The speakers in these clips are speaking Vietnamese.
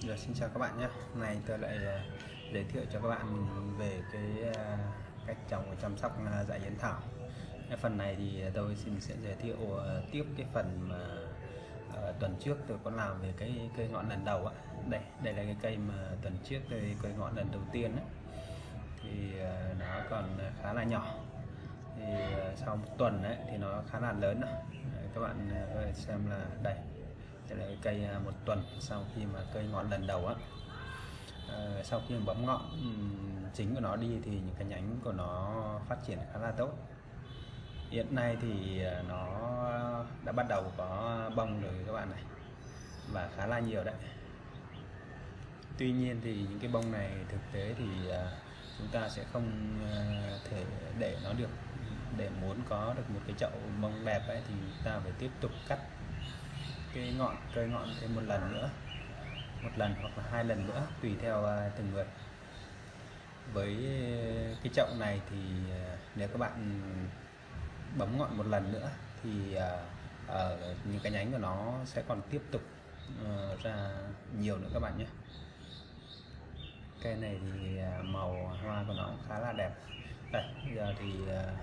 Rồi, xin chào các bạn nhé. Hôm nay tôi lại giới thiệu cho các bạn về cái cách trồng và chăm sóc dại yến thảo. Cái phần này thì tôi sẽ giới thiệu tiếp cái phần mà tuần trước tôi có làm về cái cây ngọn lần đầu á. Đây là cái cây mà tuần trước tôi cây ngọn lần đầu tiên á. Thì nó còn khá là nhỏ. Thì sau một tuần ấy thì nó khá là lớn rồi. Các bạn có thể xem là đây là cái cây một tuần sau khi mà cây ngọn lần đầu á. Sau khi bấm ngọn chính của nó đi thì những cái nhánh của nó phát triển khá là tốt. Hiện nay thì nó đã bắt đầu có bông rồi các bạn này, và khá là nhiều đấy. Tuy nhiên thì những cái bông này thực tế thì chúng ta sẽ không thể để nó được. Để muốn có được một cái chậu bông đẹp ấy thì ta phải tiếp tục cắt cái cây ngọn thêm một lần nữa, một lần hoặc là 2 lần nữa tùy theo từng người. Với cái chậu này thì nếu các bạn bấm ngọn một lần nữa thì những cái nhánh của nó sẽ còn tiếp tục ra nhiều nữa các bạn nhé. Cây này thì màu hoa của nó cũng khá là đẹp. Đây, bây giờ thì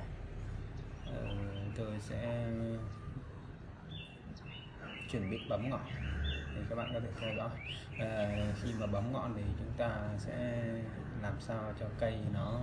tôi sẽ chuẩn bị bấm ngọn thì các bạn có thể theo dõi. Khi mà bấm ngọn thì chúng ta sẽ làm sao cho cây nó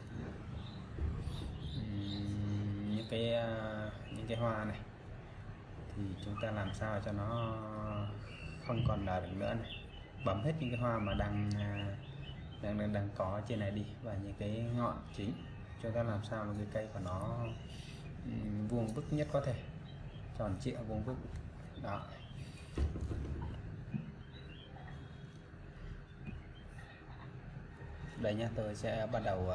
những cái hoa này thì chúng ta làm sao cho nó không còn nở được nữa này. Bấm hết những cái hoa mà đang có trên này đi, và những cái ngọn chính chúng ta làm sao mà cái cây của nó vuông vức nhất có thể, tròn trịa vuông vức đó. Đây nhé, tôi sẽ bắt đầu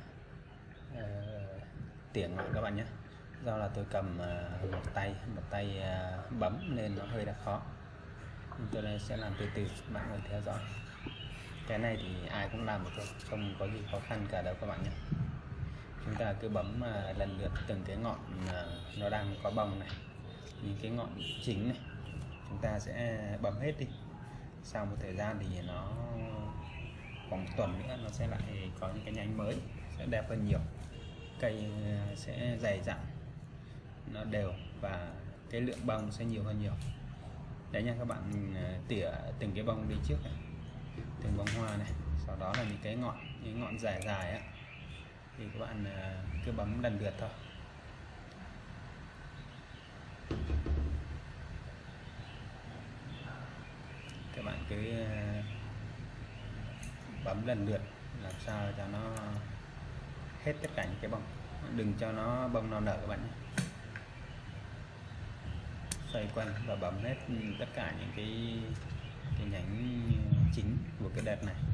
tỉa ngọn các bạn nhé. Do là tôi cầm một tay bấm nên nó hơi là khó, nhưng tôi sẽ làm từ từ, bạn có thể theo dõi. Cái này thì ai cũng làm được thôi, không có gì khó khăn cả đâu các bạn nhé. Chúng ta cứ bấm lần lượt từng cái ngọn nó đang có bông này, những cái ngọn chính này chúng ta sẽ bấm hết đi. Sau một thời gian thì nó khoảng một tuần nữa nó sẽ lại có những cái nhánh mới sẽ đẹp hơn nhiều, cây sẽ dày dặn, nó đều và cái lượng bông sẽ nhiều hơn nhiều. Đấy nha, các bạn tỉa từng cái bông đi trước này, từng bông hoa này, sau đó là những ngọn dài dài á thì các bạn cứ bấm lần lượt thôi. Các bạn cứ bấm lần lượt làm sao cho nó hết tất cả những cái bông, đừng cho nó bông nào nở các bạn nhé. Xoay quanh và bấm hết tất cả những cái nhánh chính của cái đợt này.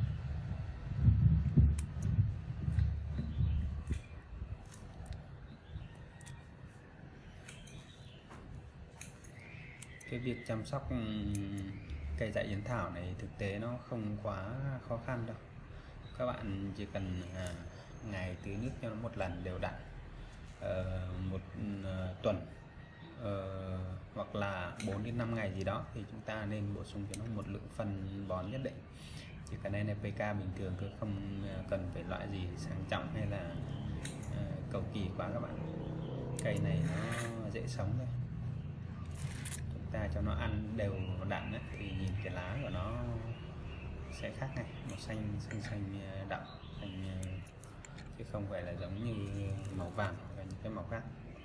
Cái việc chăm sóc cây dại yến thảo này thực tế nó không quá khó khăn đâu. Các bạn chỉ cần ngày tưới nước cho nó một lần đều đặn, một tuần hoặc là 4 đến 5 ngày gì đó thì chúng ta nên bổ sung cho nó một lượng phân bón nhất định. Chỉ cần NPK bình thường thôi, không cần phải loại gì sang trọng hay là cầu kỳ quá các bạn. Cây này nó dễ sống thôi, ta cho nó ăn đều đặn ấy, thì nhìn cái lá của nó sẽ khác này, màu xanh đậm, chứ không phải là giống như màu vàng và những cái màu khác.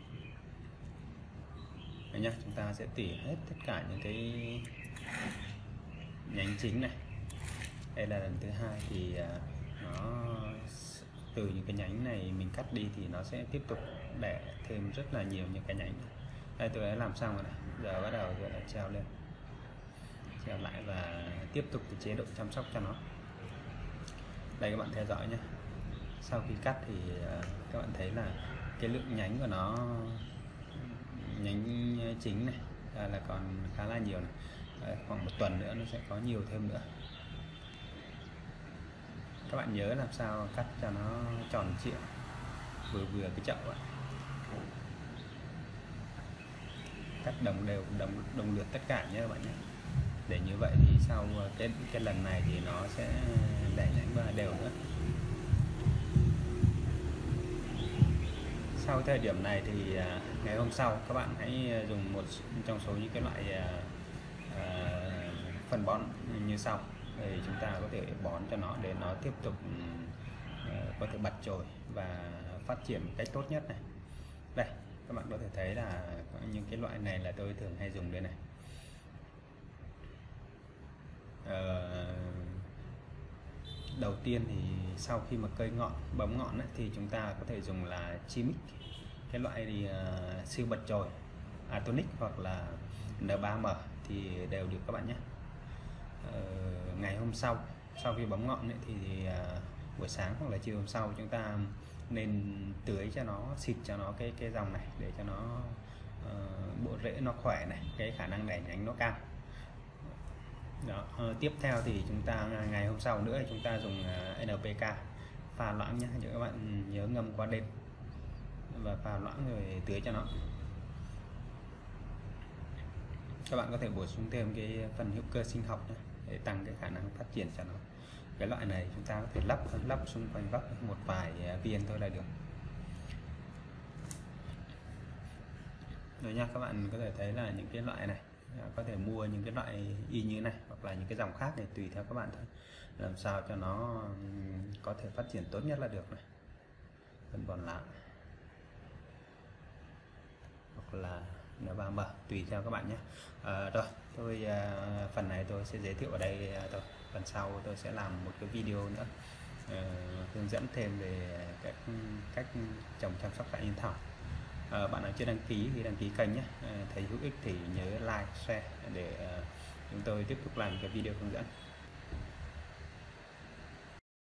Đấy nhá, chúng ta sẽ tỉa hết tất cả những cái nhánh chính này. Đây là lần thứ hai thì nó từ những cái nhánh này mình cắt đi thì nó sẽ tiếp tục đẻ thêm rất là nhiều những cái nhánh. Đây, tôi đã làm xong rồi này, giờ bắt đầu tôi lại treo lên, treo lại và tiếp tục cái chế độ chăm sóc cho nó. Đây các bạn theo dõi nhé. Sau khi cắt thì các bạn thấy là cái lượng nhánh của nó, nhánh chính này là còn khá là nhiều này. Đây, khoảng một tuần nữa nó sẽ có nhiều thêm nữa. Các bạn nhớ làm sao cắt cho nó tròn trịa, vừa cái chậu ấy. Cắt đồng đều, đồng lượt tất cả nhé các bạn nhé. để như vậy thì sau cái lần này thì nó sẽ đẩy nhánh và đều nữa. Sau thời điểm này thì ngày hôm sau các bạn hãy dùng một trong số những cái loại phân bón như sau để chúng ta có thể bón cho nó để nó tiếp tục có thể bật chồi và phát triển một cách tốt nhất này. Đây các bạn có thể thấy là những cái loại này là tôi thường hay dùng đây này. Đầu tiên thì sau khi mà cây ngọn bấm ngọn ấy, thì chúng ta có thể dùng là Chimic, cái loại thì siêu bật chồi, Atonic hoặc là N3M thì đều được các bạn nhé. Ngày hôm sau khi bấm ngọn ấy, thì buổi sáng hoặc là chiều hôm sau chúng ta nên tưới cho nó, xịt cho nó cái dòng này để cho nó bộ rễ nó khỏe này, cái khả năng đẩy nhánh nó cao. Đó. Tiếp theo thì chúng ta ngày hôm sau nữa chúng ta dùng NPK pha loãng nhé, các bạn nhớ ngâm qua đêm và pha loãng rồi tưới cho nó. Các bạn có thể bổ sung thêm cái phần hữu cơ sinh học này, để tăng cái khả năng phát triển cho nó. Cái loại này chúng ta có thể lắp xung quanh gốc một vài viên thôi là được. Rồi nha, các bạn có thể thấy là những cái loại này có thể mua những cái loại y như này hoặc là những cái dòng khác để tùy theo các bạn thôi, làm sao cho nó có thể phát triển tốt nhất là được này. Phân bón lá hoặc là N3M tùy theo các bạn nhé. Rồi tôi phần này tôi sẽ giới thiệu ở đây thôi, phần sau tôi sẽ làm một cái video nữa hướng dẫn thêm về các cách trồng chăm sóc tại yên thảo. Bạn nào chưa đăng ký thì đăng ký kênh nhé. Thấy hữu ích thì nhớ like, share để chúng tôi tiếp tục làm cái video hướng dẫn.